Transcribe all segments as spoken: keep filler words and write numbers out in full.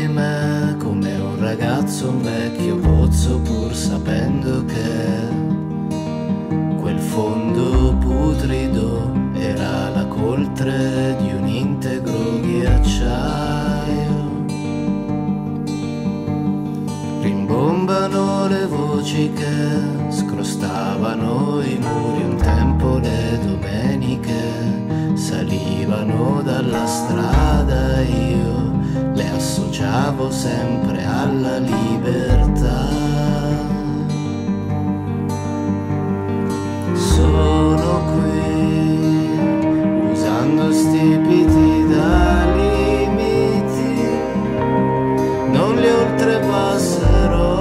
di me come un ragazzo, un vecchio pozzo, pur sapendo che quel fondo putrido era la coltre di un integro ghiacciaio. Rimbombano le voci che scrostavano i muri un tempo, le domeniche salivano dalla strada, io le associavo sempre alla libertà. Sono qui usando stipiti da limiti, non li oltrepasserò.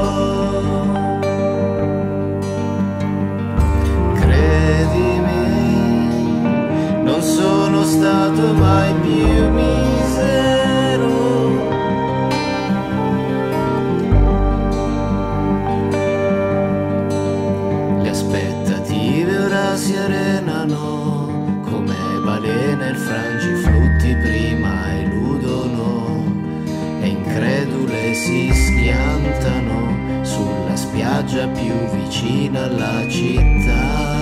Credimi, non sono stato mai più misero. Le aspettative ora si arenano come balene, il frangiflutti prima eludono e incredule si schiantano sulla spiaggia più vicina alla città.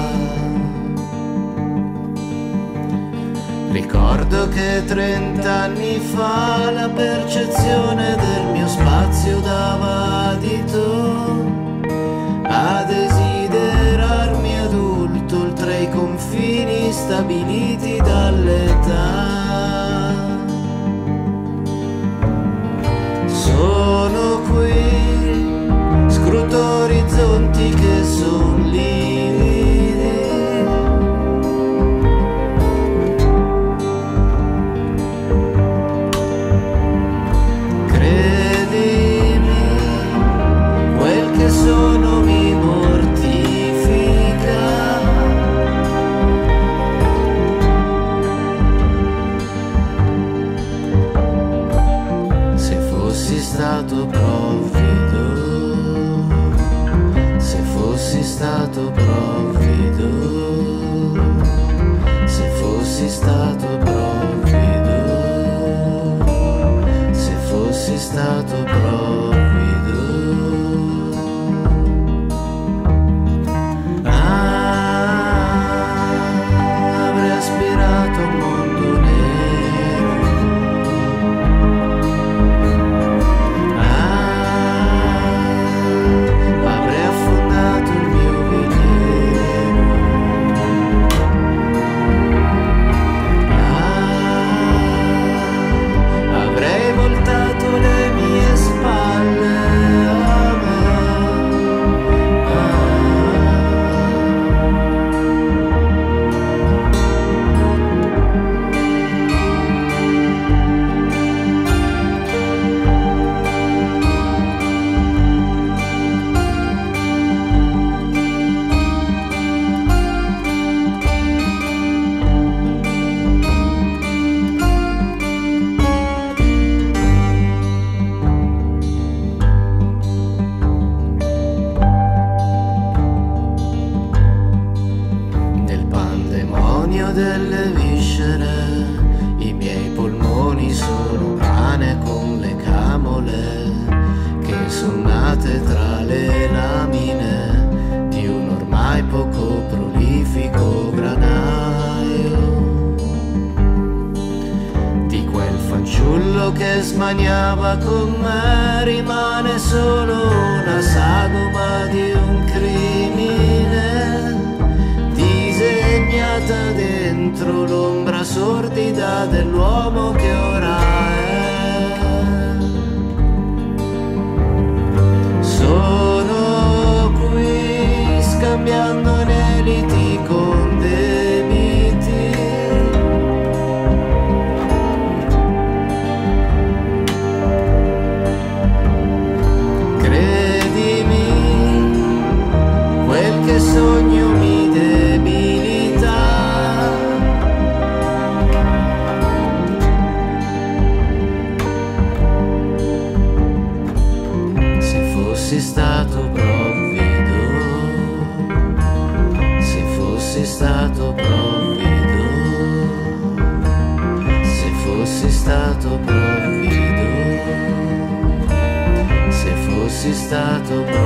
Ricordo che trent'anni fa la percezione del mio spazio dava adito a desiderarmi adulto oltre i confini stabiliti dall'età. Sono qui, scruto orizzonti che son lividi. Credimi, quel che sono mi mortifica. Se fossi stato provvido, se fossi stato provvido, se fossi stato provvido, se fossi stato provvido. Ah, avrei aspirato a un mondo nero. Ah, avrei affondato il mio veliero. Ah, avrei voltato le mie spalle a me. Nel pandemonio delle viscere, i miei polmoni sono pane con le camole che son nate tra le lamine di un ormai poco prolifico granaio. Di quel fanciullo che smaniava con me rimane solo una sagoma di un crimine disegnata dentro l'ombra sordida dell'uomo che ora è. Sono qui scambiando aneliti con debiti. Credimi, quel che sogno mi debilita. Se fossi stato provvido, se fossi stato provvido, se fossi stato provvido. fossi stato